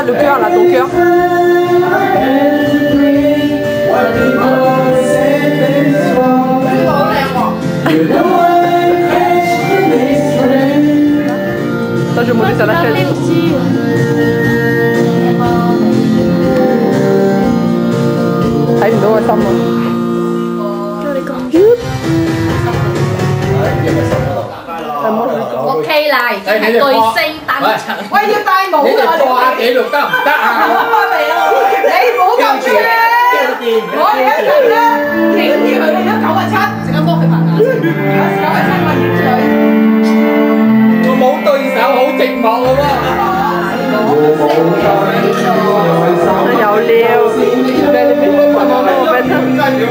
了cœur là, ton cœur. Ça, je vais monter sur la chaise. Thấy mình đổ xong rồi. Ok này, cái này tôi xây tăng trưởng. Quay vô tay mũ rồi. Qua kỷ lục đó. Để mũ cầm chứ. Mũ để cầm đó. Kiểu như người nó cậu là sách. Sẽ có một cái bằng Cậu là sách mà nhìn trời. Tôi mũ tôi sao hữu trình một luôn á. Nó dầu liêu. Đây là mình muốn mà mô bên đó.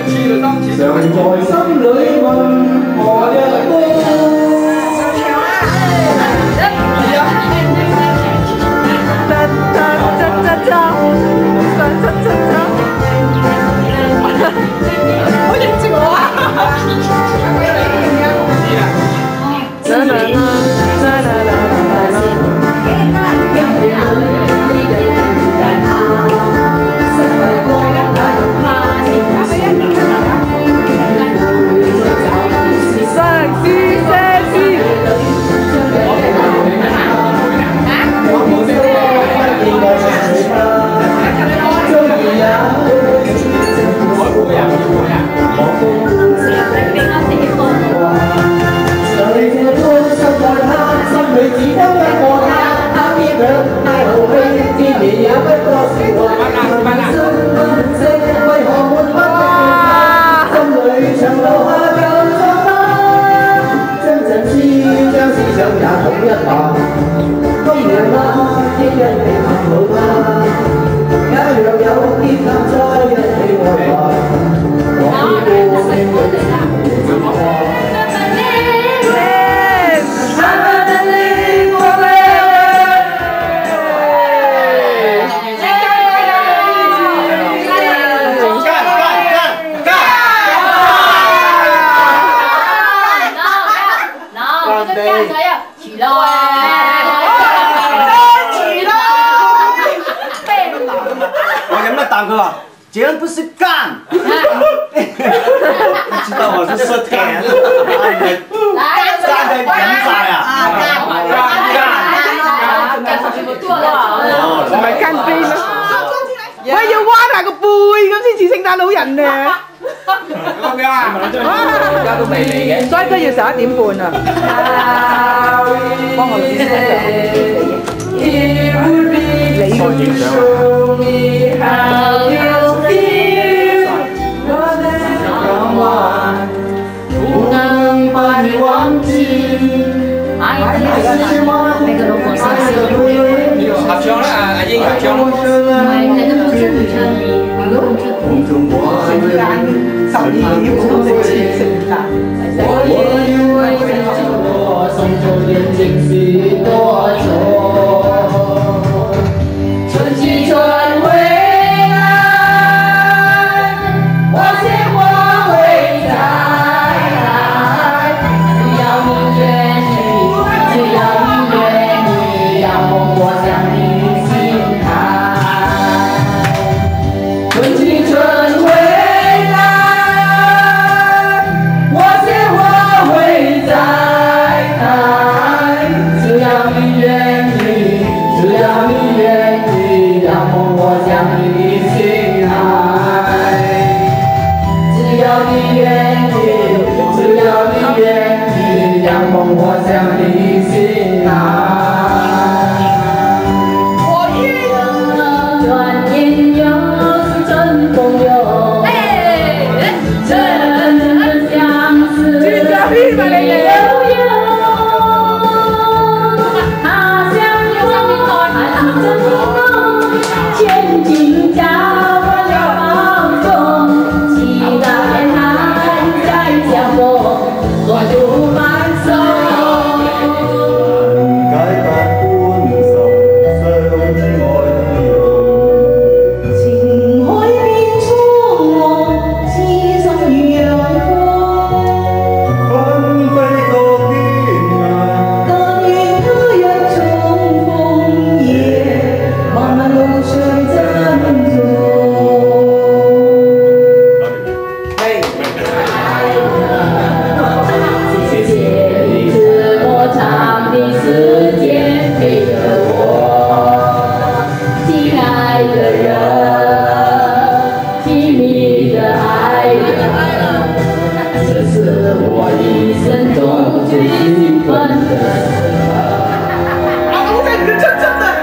结论不是干，你知道我是说甜，干的甜仔啊， 唔係跟邊咩？喂，要彎下個背咁先似聖誕老人啊！ 咁樣啊？而家都未嚟嘅， 所以都要11點半啊！幫我攞啲你個影相啊！ 不能把你忘记。愛的是我，那個如果是合唱啦，阿英合唱咯。 愛的不是女生， 聖誕12點半食聖誕。 我以為我送走點情緒多愁，春去春回來，我鮮花會再來，只要你願意，只要你願意，讓我向你心海，春去春回來，我鮮花會再開，只要你願意，只要你願意，讓我向你心海，只要你願意，只要你願意，讓我向你心海。轉眼又是真朋友，真相思悠悠，他鄉有寒着夢，千金叫我要保重，期待還在相逢，我不放手。 最喜欢的我在你的真正的。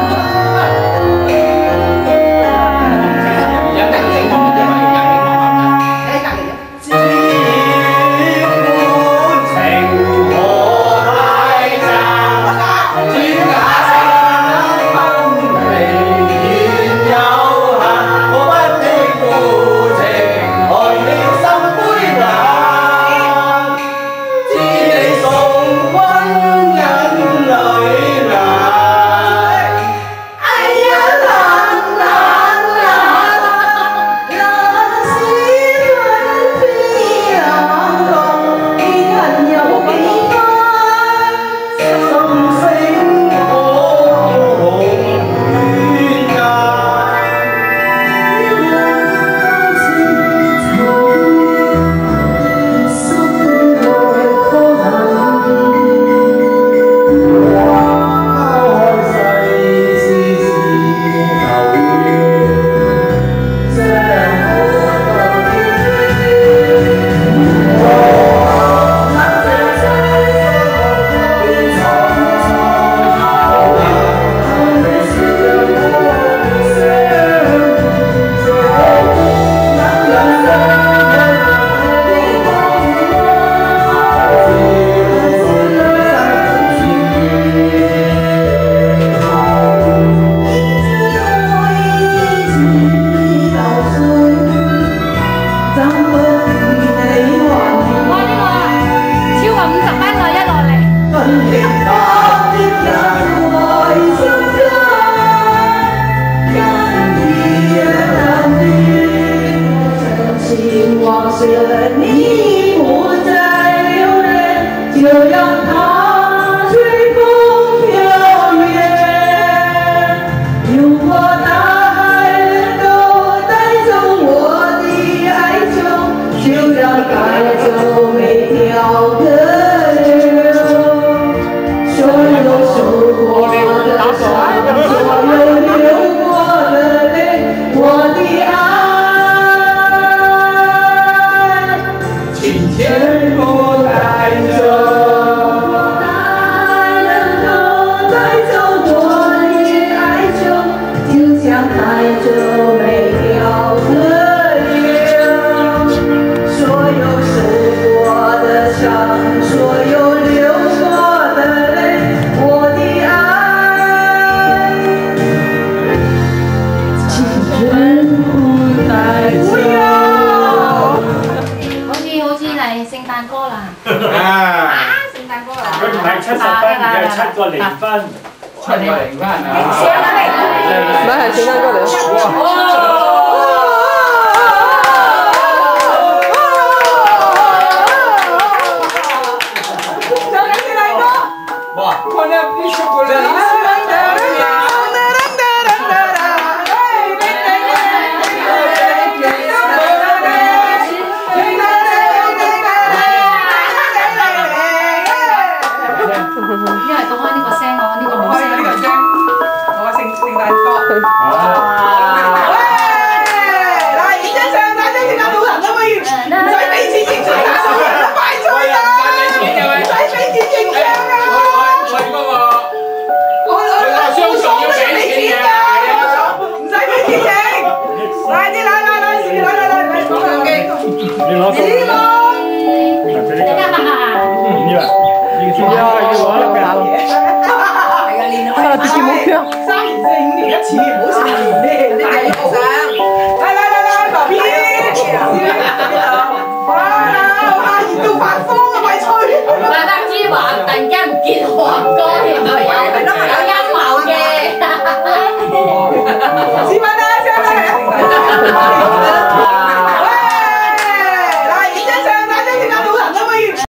7個零分啊！ 唔係係聖誕歌嚟。